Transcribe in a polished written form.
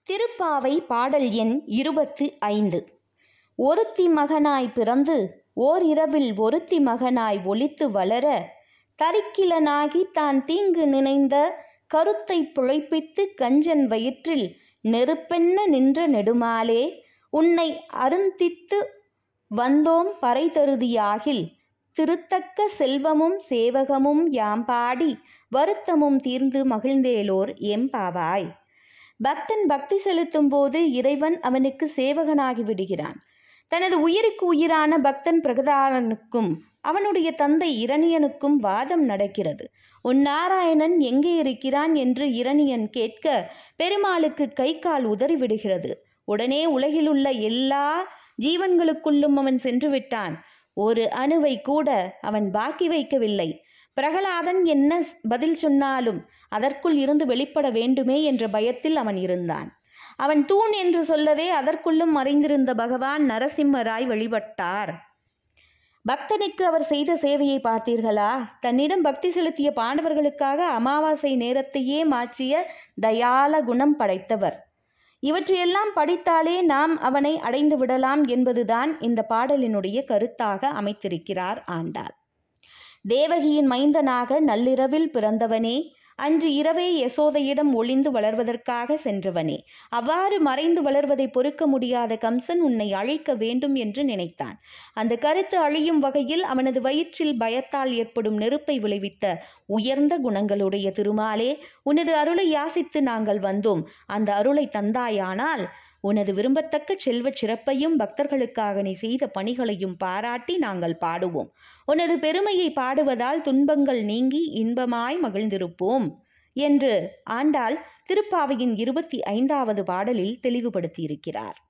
திருப்பாவை பாடல் எண் 25. ஒருத்தி மகனாய் பிறந்து ஓர் இரவில் ஒருத்தி மகனாய் ஒளித்து வளர, தரிக்கிலனாகி தான் தீங்கு நினைந்த கருத்தை பிழைப்பித்து கஞ்சன் வயிற்றில் நெருப்பென்ன நின்ற நெடுமாலே, உன்னை அருந்தித்து வந்தோம் பறைதருதியாகில், திருத்தக்க செல்வமும் சேவகமும் யாம்பாடி வருத்தமும் தீர்ந்து மகிழ்ந்தேலோர் எம்பாவாய். பக்தன் பக்தி செலுத்தும் போது இறைவன் அவனுக்கு சேவகனாகி விடுகிறான். தனது உயிருக்கு உயிரான பக்தன் பிரகலாதனுக்கும் அவனுடைய தந்தை இரணியனுக்கும் வாதம் நடக்கிறது. உன் நாராயணன் எங்கே இருக்கிறான் என்று இரணியன் கேட்க, பெருமாளுக்கு கை கால் உதறிவிடுகிறது. உடனே உலகிலுள்ள எல்லா ஜீவன்களுக்குள்ளும் அவன் சென்று விட்டான். ஒரு அணுவை கூட அவன் பாக்கி வைக்கவில்லை. பிரகலாதன் என்ன பதில் சொன்னாலும் அதற்குள் இருந்து வெளிப்பட வேண்டுமே என்ற பயத்தில் அவன் இருந்தான். அவன் தூண் என்று சொல்லவே அதற்குள்ளும் மறைந்திருந்த பகவான் நரசிம்மராய் வழிபட்டார். பக்தனுக்கு அவர் செய்த சேவையை பார்த்தீர்களா? தன்னிடம் பக்தி செலுத்திய பாண்டவர்களுக்காக அமாவாசை நேரத்தையே மாற்றிய தயால குணம் படைத்தவர். இவற்றையெல்லாம் படித்தாலே நாம் அவனை அடைந்து விடலாம் என்பதுதான் இந்த பாடலினுடைய கருத்தாக அமைத்திருக்கிறார் ஆண்டாள். தேவகியின் மைந்தனாக நள்ளிரவில் பிறந்தவனே, அன்று இரவே யசோதையிடம் ஒளிந்து வளர்வதற்காக சென்றவனே, அவ்வாறு மறைந்து வளர்வதை பொறுக்க முடியாத கம்சன் உன்னை அழிக்க வேண்டும் என்று நினைத்தான். அந்த கருத்து அழியும் வகையில் அவனது வயிற்றில் பயத்தால் ஏற்படும் நெருப்பை விளைவித்த உயர்ந்த குணங்களுடைய திருமாலே, உனது அருளை யாசித்து நாங்கள் வந்தோம். அந்த அருளை தந்தாயானால் உனது விரும்பத்தக்க செல்வச் சிறப்பையும் பக்தர்களுக்காக நீ செய்த பணிகளையும் பாராட்டி நாங்கள் பாடுவோம். உனது பெருமையை பாடுவதால் துன்பங்கள் நீங்கி இன்பமாய் மகிழ்ந்திருப்போம் என்று ஆண்டாள் திருப்பாவையின் 25வது பாடலில் தெளிவுபடுத்தியிருக்கிறார்.